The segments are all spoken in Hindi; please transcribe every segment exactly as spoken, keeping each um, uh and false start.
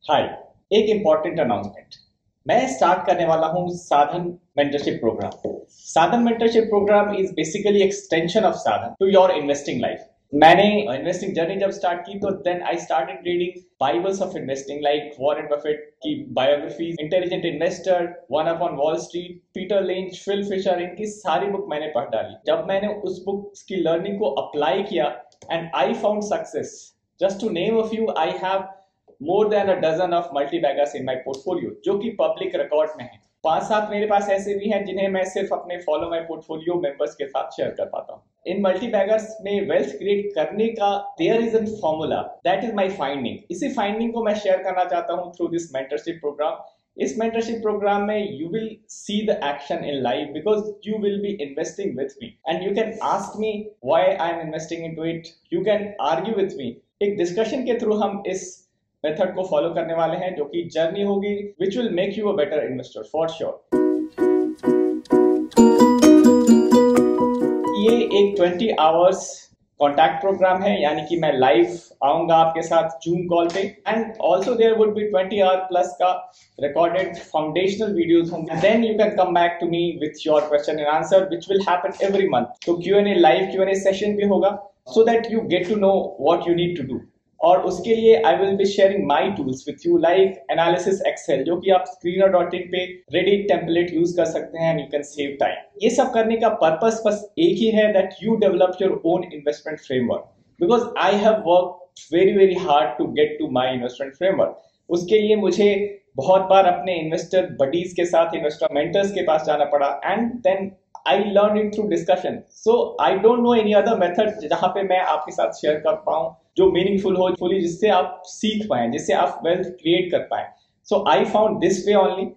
हाय। एक इम्पॉर्टेंट अनाउंसमेंट। मैं स्टार्ट करने वाला हूं Sadhan mentorship program. Sadhan mentorship program is basically extension of Sadhan to your investing life. मैंने इन्वेस्टिंग जर्नी जब स्टार्ट की तो then I started reading bibles of investing like Warren Buffett की biographies, intelligent investor, one up on Wall Street, Peter Lynch, Phil Fisher, इनकी सारी बुक मैंने पढ़ डाली। जब मैंने उस बुक की लर्निंग को अप्लाई किया and I found success. Just to name a few, I have more than a dozen of multi baggers in my portfolio जो कि पब्लिक रिकॉर्ड में है। पांच सात मेरे पास ऐसे भी हैं जिन्हें मैं सिर्फ अपने फॉलो माई पोर्टफोलियो मेंबर्स के साथ शेयर कर पाता हूँ। इन मल्टी बैगर्स में वेल्थ क्रिएट करने का there is an formula, that is my finding. इसी फाइंडिंग को मैं शेयर करना चाहता हूँ थ्रू दिस मेंटरशिप प्रोग्राम। इस मेंटरशिप प्रोग्राम में you will see the action in life because you will be investing with me and you can ask me why I am investing into it. You can argue with me. एक डिस्कशन के थ्रू हम इस मेथड को फॉलो करने वाले हैं जो कि जर्नी होगी which will make you a better investor for sure. ये एक ट्वेंटी आवर्स कॉन्टैक्ट प्रोग्राम है, यानी कि मैं लाइव आऊंगा आपके साथ जूम कॉल पे and also there would be twenty hour plus का रिकॉर्डेड फाउंडेशनल वीडियोस होंगे। Then you can come back to me with your question and answer which will happen every month. तो Q and A live Q and A session भी होगा so that you get to know what you need to do. और उसके लिए I will be sharing my tools with you like analysis excel, जो कि आप स्क्रीनर डॉट इन पे रेडी टेम्पलेट यूज कर सकते हैं and you can save time. ये सब करने का पर्पस बस एक ही है, that you develop your own investment framework because I have work very very hard to get to my investment framework. उसके लिए मुझे बहुत बार अपने इन्वेस्टर बडीज के साथ, इन्वेस्टर मेंटर्स के पास जाना पड़ा and then I learned it through discussion. So I don't know any other method जहाँ पे मैं आपके साथ शेयर कर पाऊँ जो मीनिंगफुल हो, फुली जिससे आप सीख पाएं, जिससे आप वेल्थ क्रिएट कर पाएं। So I found this way only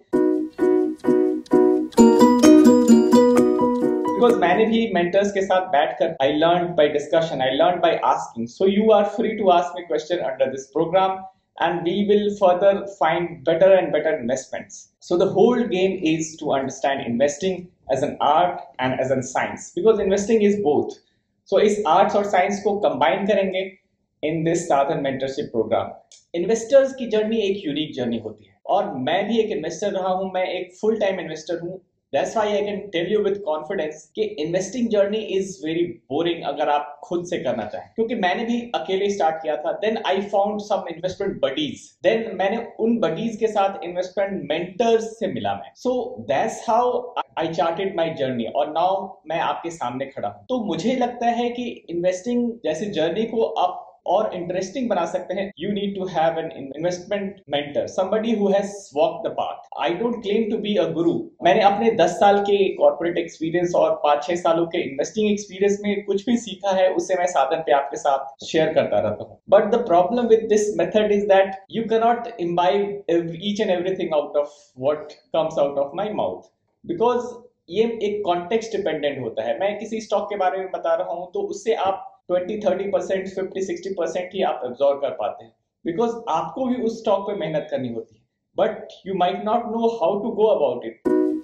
because मैंने भी mentors के साथ बैठकर I learned by discussion, I learned by asking. So you are free to ask me question under this program and we will further find better and better investments. So the whole game is to understand investing as an art and as a science because investing is both. So इस arts और science को combine करेंगे in this साधन mentorship program. Investors की journey एक unique journey होती है और मैं भी एक investor रहा हूँ, मैं एक full time investor हूँ। That's why I can tell you with confidence कि investing journey is very boring अगर आप खुद से करना चाहें, क्योंकि मैंने भी अकेले स्टार्ट किया था। Then I found some investment buddies. Then मैंने उन buddies के साथ investment mentors से मिला मैं। So that's how I charted my journey और now मैं आपके सामने खड़ा हूँ। तो मुझे लगता है कि investing जैसी journey को आप और इंटरेस्टिंग बना सकते हैं। You need to have an investment mentor, somebody who has walked the path. I don't claim to be a guru. मैंने अपने दस साल के कॉर्पोरेट एक्सपीरियंस और पाँच छह सालों के इन्वेस्टिंग एक्सपीरियंस में कुछ भी सीखा है उससे मैं साधन पे आपके साथ शेयर करता रहता हूँ। But the problem with this method is that you can not imbibe each and everything out of what comes out of my mouth because ये एक कॉन्टेक्स्ट डिपेंडेंट होता है। मैं किसी स्टॉक के बारे में बता रहा हूँ तो उससे आप twenty thirty percent fifty sixty percent ही आप एब्जॉर्व कर पाते हैं बिकॉज आपको भी उस स्टॉक पे मेहनत करनी होती है but you might not know how to go about it.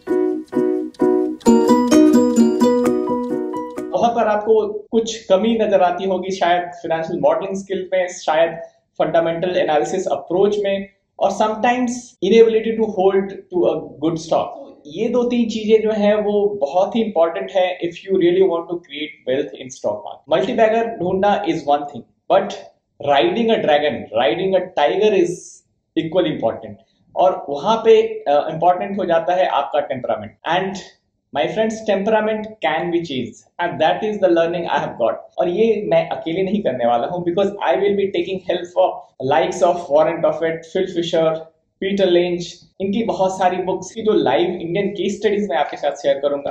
वहां पर आपको कुछ कमी नजर आती होगी, शायद फाइनेंशियल मॉडलिंग स्किल में, शायद फंडामेंटल एनालिसिस अप्रोच में और sometimes inability to hold to a good stock. ये दो तीन चीजें जो है वो बहुत ही इंपॉर्टेंट है if you really want to create wealth in stock market. Multi bagger ढूंढना is one thing but riding a dragon, riding a tiger is equally important और वहां पे इंपॉर्टेंट uh, हो जाता है आपका temperament and my friends temperament can be changed and that is the learning I have got. और ये मैं अकेले नहीं करने वाला हूँ because I will be taking help of likes of Warren Buffett, Phil Fisher, Peter Lynch, इनकी बहुत सारी बुक्स की जो लाइव इंडियन केस स्टडीज मैं आपके साथ शेयर करूंगा।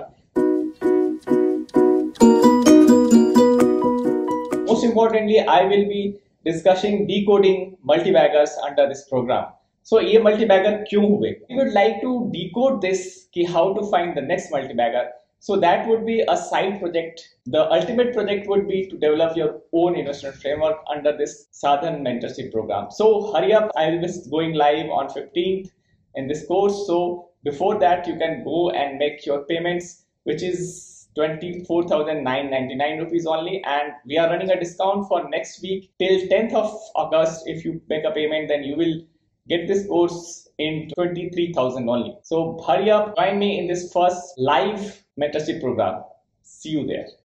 Most importantly I will be discussing decoding multi-baggers under this program. So ये multi-bagger क्यों हुए? We would like to decode this कि how to find the next multi-bagger. So that would be a side project. The ultimate project would be to develop your own investment framework under this Sadhan mentorship program. So hurry up, I will be going live on fifteenth in this course. So before that, you can go and make your payments, which is twenty-four thousand nine hundred ninety-nine rupees only, and we are running a discount for next week till tenth of August. If you make a payment, then you will get this course in twenty-three thousand only. So hurry up, join me in this first live mentorship program. See you there.